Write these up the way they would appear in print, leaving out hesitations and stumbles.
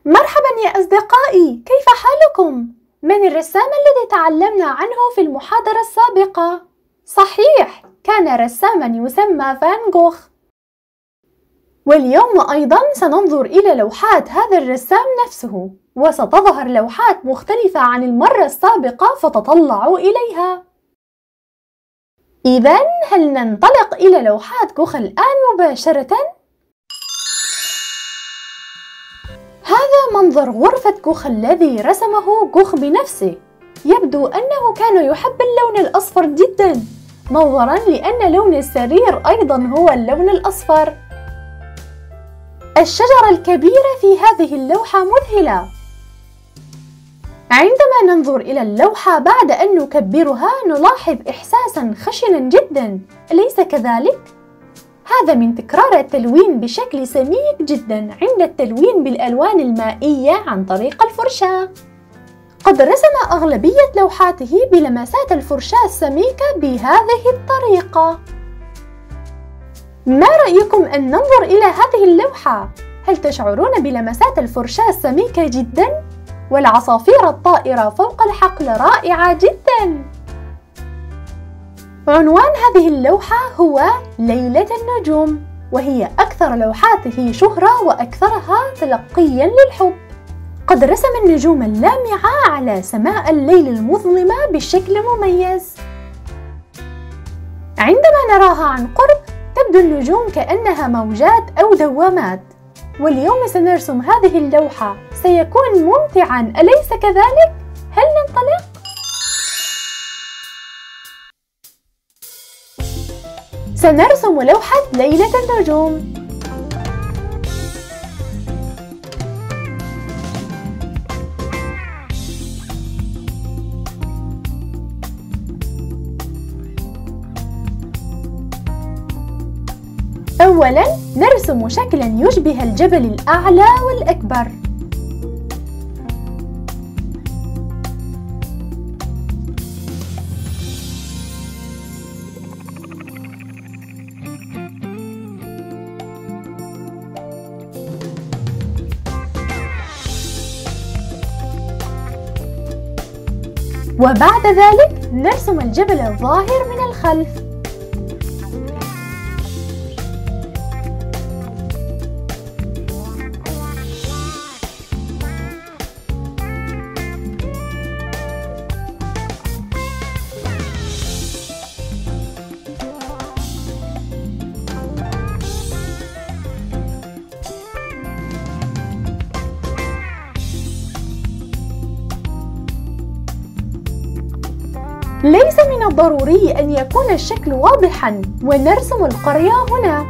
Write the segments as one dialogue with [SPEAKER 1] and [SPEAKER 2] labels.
[SPEAKER 1] مرحبا يا أصدقائي، كيف حالكم؟ من الرسام الذي تعلمنا عنه في المحاضرة السابقة؟ صحيح، كان رساماً يسمى فان جوخ. واليوم أيضاً سننظر إلى لوحات هذا الرسام نفسه، وستظهر لوحات مختلفة عن المرة السابقة فتطلعوا إليها. إذن هل ننطلق إلى لوحات جوخ الآن مباشرةً؟ هذا منظر غرفة جوخ الذي رسمه جوخ بنفسه. يبدو أنه كان يحب اللون الأصفر جداً، نظراً لأن لون السرير أيضاً هو اللون الأصفر. الشجرة الكبيرة في هذه اللوحة مذهلة. عندما ننظر إلى اللوحة بعد أن نكبرها نلاحظ إحساساً خشناً جداً، أليس كذلك؟ هذا من تكرار التلوين بشكل سميك جداً عند التلوين بالألوان المائية عن طريق الفرشاة. قد رسم أغلبية لوحاته بلمسات الفرشاة السميكة بهذه الطريقة. ما رأيكم أن ننظر إلى هذه اللوحة؟ هل تشعرون بلمسات الفرشاة السميكة جداً؟ والعصافير الطائرة فوق الحقل رائعة جداً. عنوان هذه اللوحة هو ليلة النجوم، وهي أكثر لوحاته شهرة وأكثرها تلقياً للحب. قد رسم النجوم اللامعة على سماء الليل المظلمة بشكل مميز. عندما نراها عن قرب تبدو النجوم كأنها موجات أو دوامات. واليوم سنرسم هذه اللوحة، سيكون ممتعاً أليس كذلك؟ هل ننطلق؟ سنرسم لوحة ليلة النجوم. أولاً نرسم شكلاً يشبه الجبل الأعلى والأكبر. وبعد ذلك نرسم الجبل الظاهر من الخلف. ليس من الضروري أن يكون الشكل واضحاً، ونرسم القرية هنا.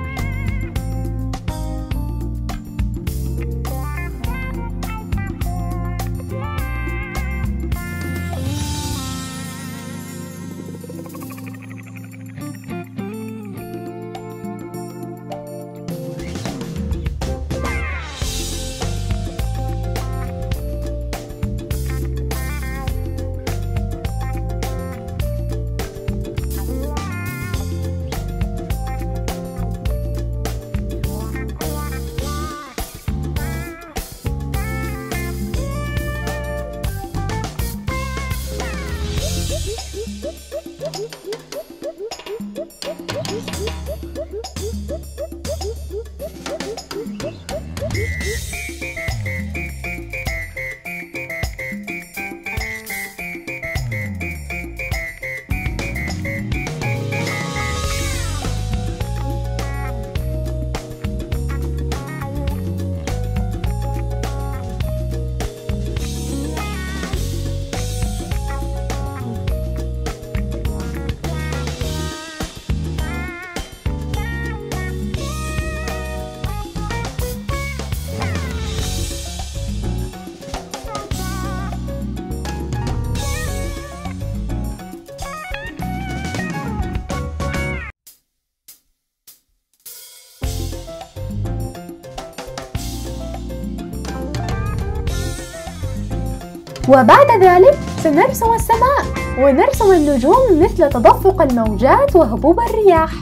[SPEAKER 1] وبعد ذلك سنرسم السماء، ونرسم النجوم مثل تدفق الموجات وهبوب الرياح.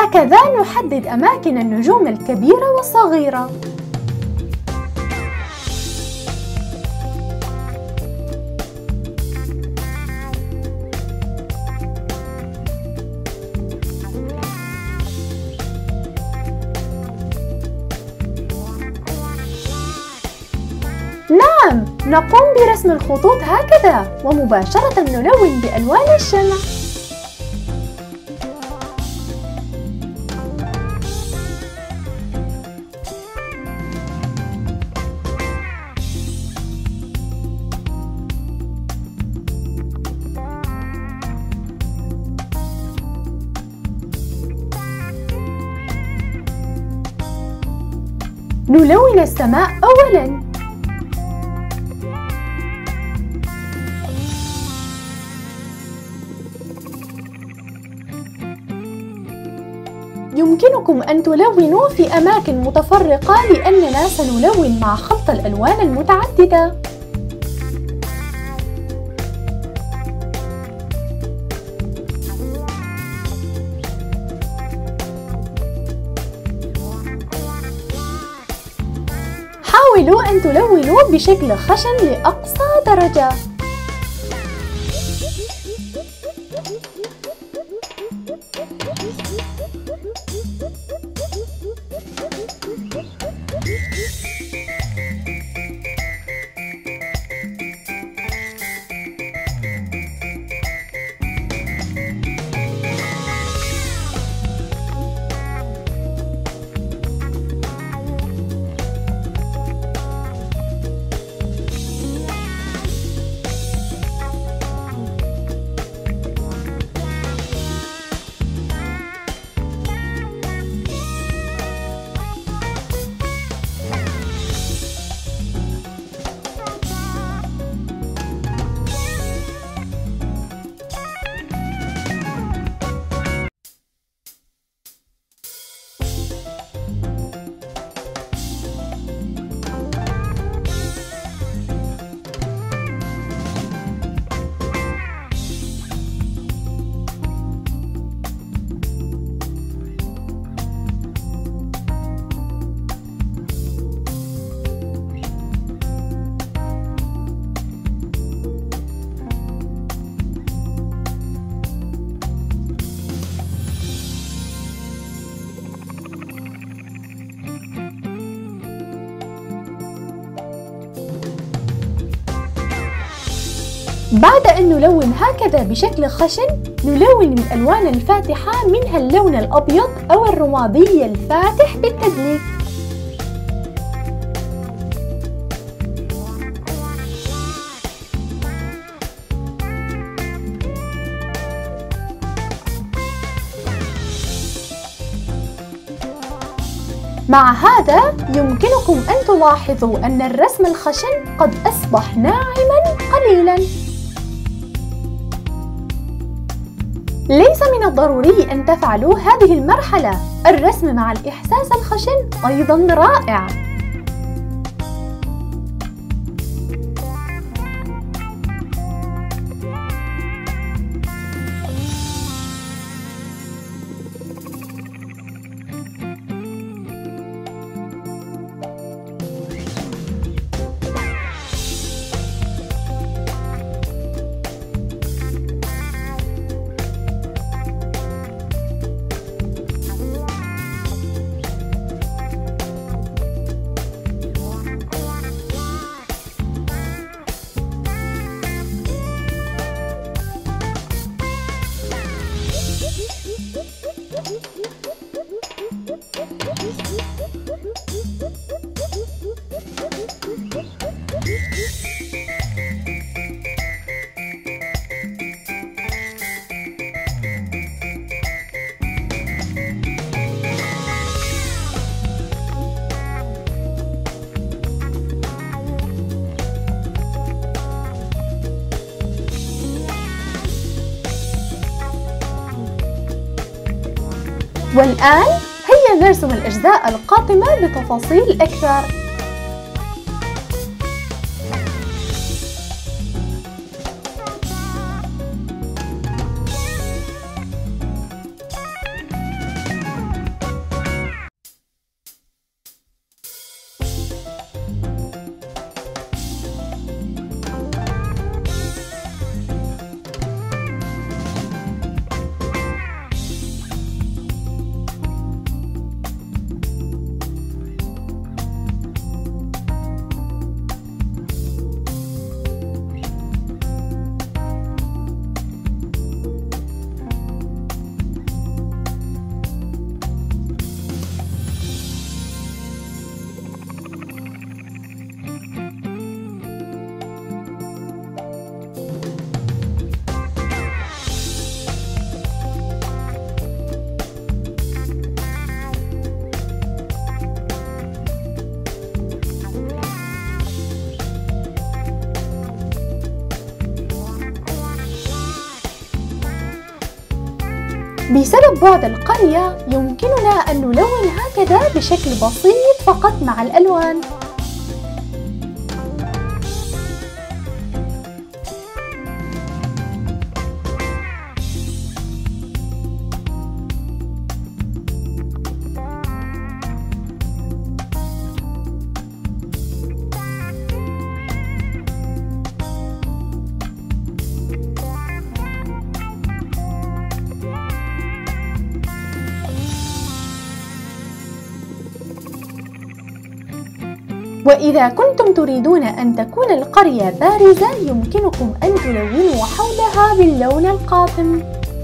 [SPEAKER 1] هكذا نحدد أماكن النجوم الكبيرة والصغيرة. نعم، نقوم برسم الخطوط هكذا ومباشرة نلون بألوان الشمع. نلون السماء أولاً. يمكنكم أن تلونوا في أماكن متفرقة لأننا سنلون مع خلط الألوان المتعددة. حاولوا أن تلونوا بشكل خشن لأقصى درجة. بعد أن نلون هكذا بشكل خشن، نلون بالألوان الفاتحة منها اللون الأبيض أو الرمادي الفاتح بالتدليك. مع هذا يمكنكم أن تلاحظوا أن الرسم الخشن قد أصبح ناعماً قليلاً. ليس من الضروري أن تفعلوا هذه المرحلة، الرسم مع الإحساس الخشن أيضاً رائع. والآن هيا نرسم الأجزاء القاتمة بتفاصيل أكثر. بسبب بعد القرية يمكننا أن نلون هكذا بشكل بسيط فقط مع الألوان. وإذا كنتم تريدون أن تكون القرية بارزة يمكنكم أن تلونوا حولها باللون القاتم.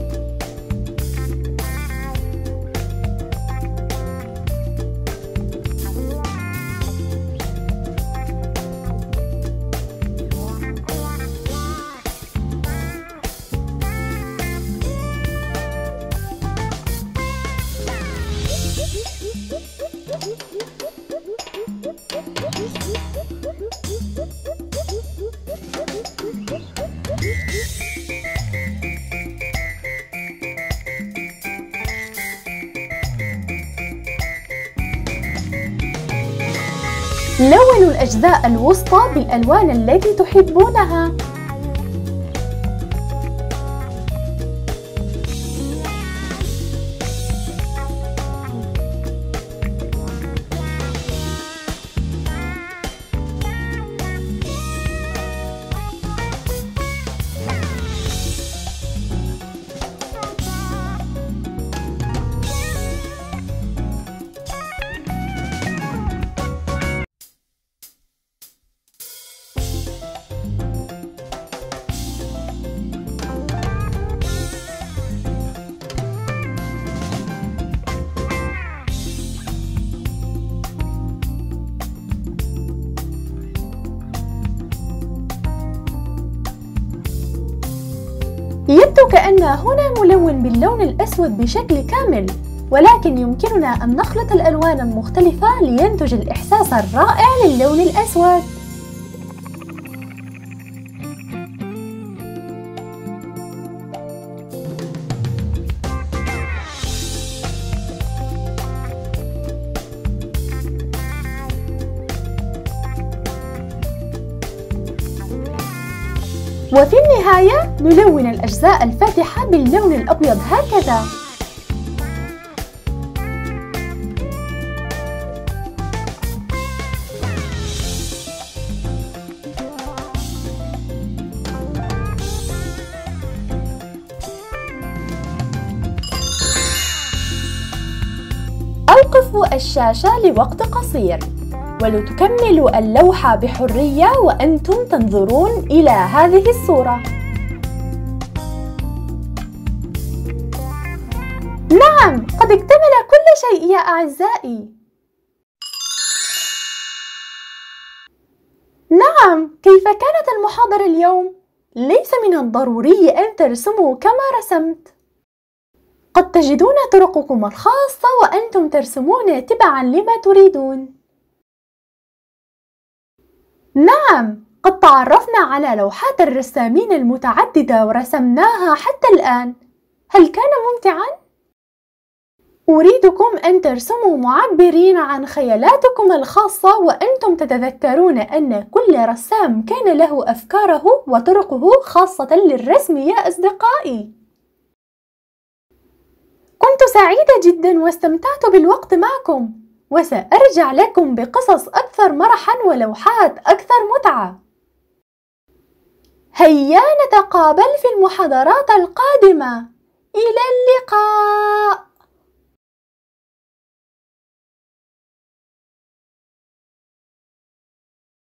[SPEAKER 1] لونوا الأجزاء الوسطى بالألوان التي تحبونها. يبدو كأن هنا ملون باللون الأسود بشكل كامل، ولكن يمكننا أن نخلط الألوان المختلفة لينتج الإحساس الرائع للون الأسود. وفي النهاية نلون الأجزاء الفاتحة باللون الأبيض هكذا. أوقفوا الشاشة لوقت قصير ولتكملوا اللوحة بحرية وأنتم تنظرون إلى هذه الصورة. نعم، قد اكتمل كل شيء يا أعزائي. نعم، كيف كانت المحاضرة اليوم؟ ليس من الضروري أن ترسموا كما رسمت. قد تجدون طرقكم الخاصة وأنتم ترسمون تبعاً لما تريدون. نعم، قد تعرفنا على لوحات الرسامين المتعددة ورسمناها حتى الآن. هل كان ممتعاً؟ أريدكم أن ترسموا معبرين عن خيالاتكم الخاصة وأنتم تتذكرون أن كل رسام كان له أفكاره وطرقه خاصة للرسم يا أصدقائي. كنت سعيدة جداً واستمتعت بالوقت معكم، وسأرجع لكم بقصص أكثر مرحاً ولوحات أكثر متعة. هيا نتقابل في المحاضرات القادمة. إلى اللقاء.